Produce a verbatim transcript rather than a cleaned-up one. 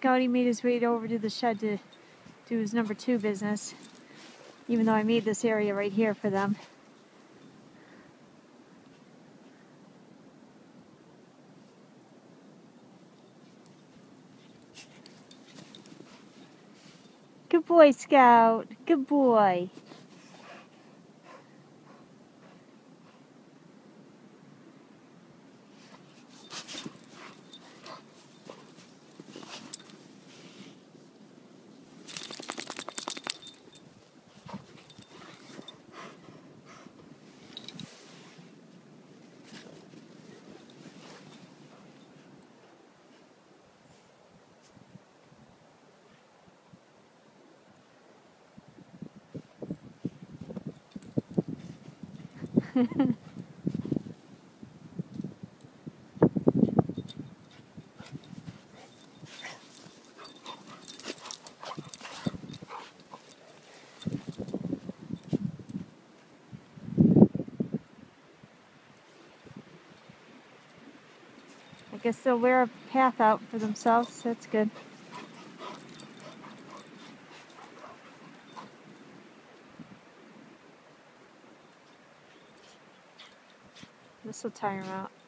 Scouty made his way over to the shed to do his number two business, even though I made this area right here for them. Good boy, Scout. Good boy. I guess they'll wear a path out for themselves. That's good. This will tire them out.